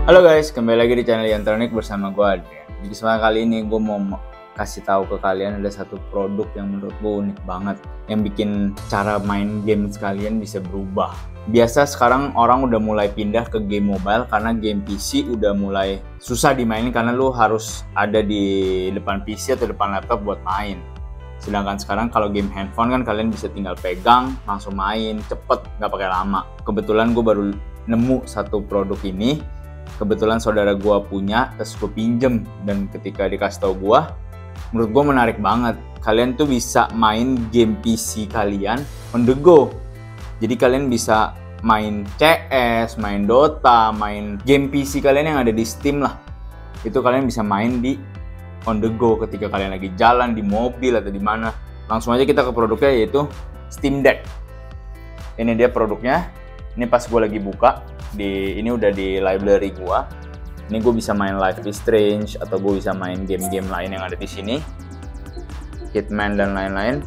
Halo guys, kembali lagi di channel Yantronic bersama gue Adrian. Di kesempatan kali ini gue mau kasih tahu ke kalian ada satu produk yang menurut gue unik banget, yang bikin cara main game kalian bisa berubah. Biasa sekarang orang udah mulai pindah ke game mobile karena game PC udah mulai susah dimainin karena lu harus ada di depan PC atau depan laptop buat main. Sedangkan sekarang kalau game handphone kan kalian bisa tinggal pegang, langsung main, cepet, nggak pakai lama. Kebetulan gue baru nemu satu produk ini. Kebetulan saudara gue punya, terus gue pinjem, dan ketika dikasih tau gue, menurut gue menarik banget. Kalian tuh bisa main game PC kalian on the go. Jadi kalian bisa main CS, main Dota, main game PC kalian yang ada di Steam lah. Itu kalian bisa main di on the go ketika kalian lagi jalan, di mobil atau di mana. Langsung aja kita ke produknya, yaitu Steam Deck. Ini dia produknya. Ini pas gue lagi buka. Ini udah di library gua. Ini gue bisa main Life is Strange atau gue bisa main game-game lain yang ada di sini, Hitman dan lain-lain.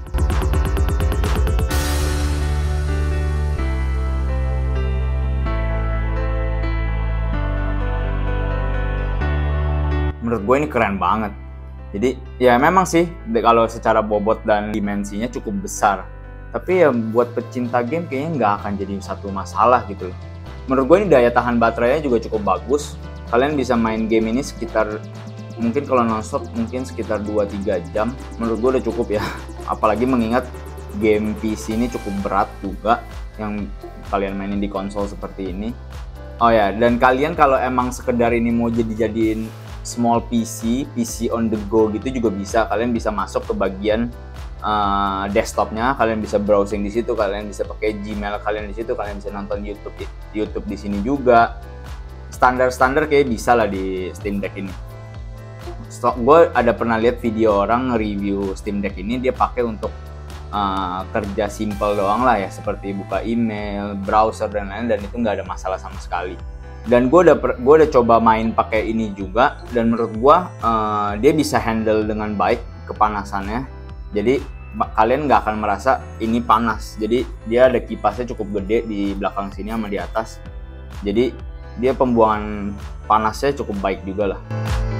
Menurut gue ini keren banget. Jadi ya memang sih kalau secara bobot dan dimensinya cukup besar, tapi ya buat pecinta game kayaknya nggak akan jadi satu masalah gitu loh. Menurut gue ini daya tahan baterainya juga cukup bagus. Kalian bisa main game ini sekitar, mungkin kalau nonstop mungkin sekitar 2-3 jam. Menurut gue udah cukup ya. Apalagi mengingat game PC ini cukup berat juga yang kalian mainin di konsol seperti ini. Oh ya, dan kalian kalau emang sekedar ini mau dijadiin small PC on the go gitu juga bisa. Kalian bisa masuk ke bagian desktopnya, kalian bisa browsing di situ, kalian bisa pakai Gmail kalian di situ, kalian bisa nonton YouTube di sini juga. Standar kayak bisa lah di Steam Deck ini. Gue ada pernah lihat video orang review Steam Deck ini, dia pakai untuk kerja simple doang lah ya, seperti buka email, browser dan lain-lain, dan itu nggak ada masalah sama sekali. Dan gue udah coba main pakai ini juga, dan menurut gue dia bisa handle dengan baik kepanasannya. Jadi kalian nggak akan merasa ini panas. Jadi dia ada kipasnya cukup gede di belakang sini sama di atas. Jadi dia pembuangan panasnya cukup baik juga lah.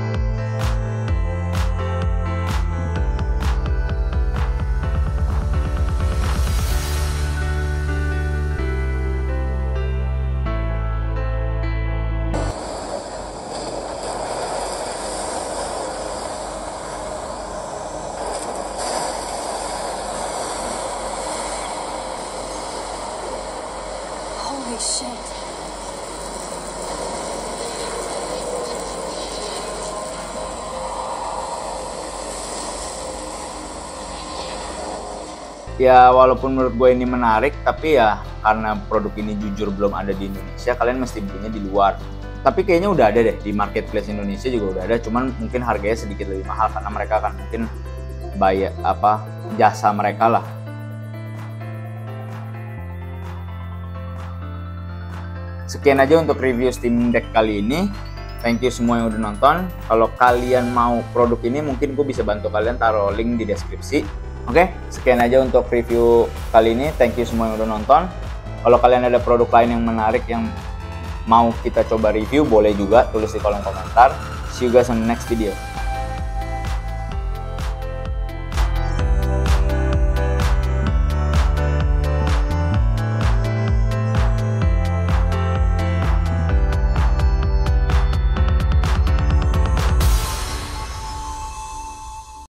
Holy shit. Ya walaupun menurut gue ini menarik, tapi ya karena produk ini jujur belum ada di Indonesia, kalian mesti belinya di luar. Tapi kayaknya udah ada deh di marketplace Indonesia juga udah ada, cuman mungkin harganya sedikit lebih mahal karena mereka akan mungkin bayar jasa mereka lah. Sekian aja untuk review Steam Deck kali ini. Thank you semua yang udah nonton. Kalau kalian mau produk ini, mungkin gue bisa bantu kalian taruh link di deskripsi. Oke, sekian aja untuk review kali ini. Thank you semua yang udah nonton. Kalau kalian ada produk lain yang menarik yang mau kita coba review, boleh juga tulis di kolom komentar. See you guys on the next video.